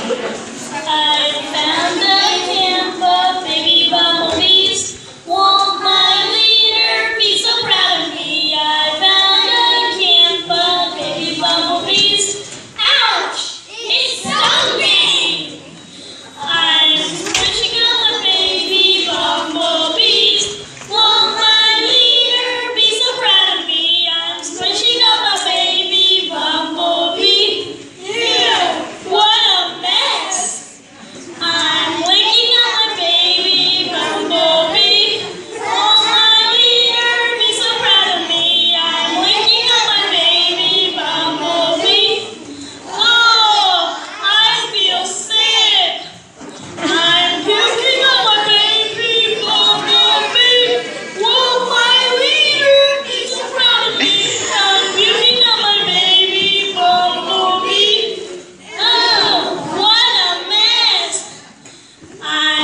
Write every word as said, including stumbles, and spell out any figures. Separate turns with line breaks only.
I found a camp of baby bumblebees. Won't my leader be so proud of me? I found a camp of baby bumblebees. Ouch! It stung me! I'm squishing up my baby bumblebees. Won't my leader be so proud of me? I'm squishing up my baby bumblebee. Ew! What a mess! I'm waking up my baby bumblebee. Won't my leader be so proud of me? I'm waking up my baby bumblebee. Oh, I feel sick. I'm puking up my baby bumblebee. Won't my leader be so proud of me? I'm puking up my baby bumblebee. Oh, what a mess! I